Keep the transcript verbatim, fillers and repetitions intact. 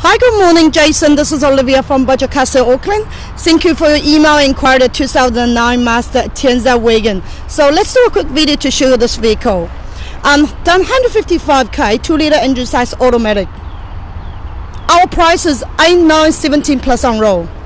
Hi, good morning, Jason. This is Olivia from Budget Castle, Auckland. Thank you for your email inquiry the two thousand nine Mazda Atenza wagon. So let's do a quick video to show you this vehicle. Um, done one hundred fifty-five K, two liter engine size automatic. Our price is eight nine seventeen plus on roll.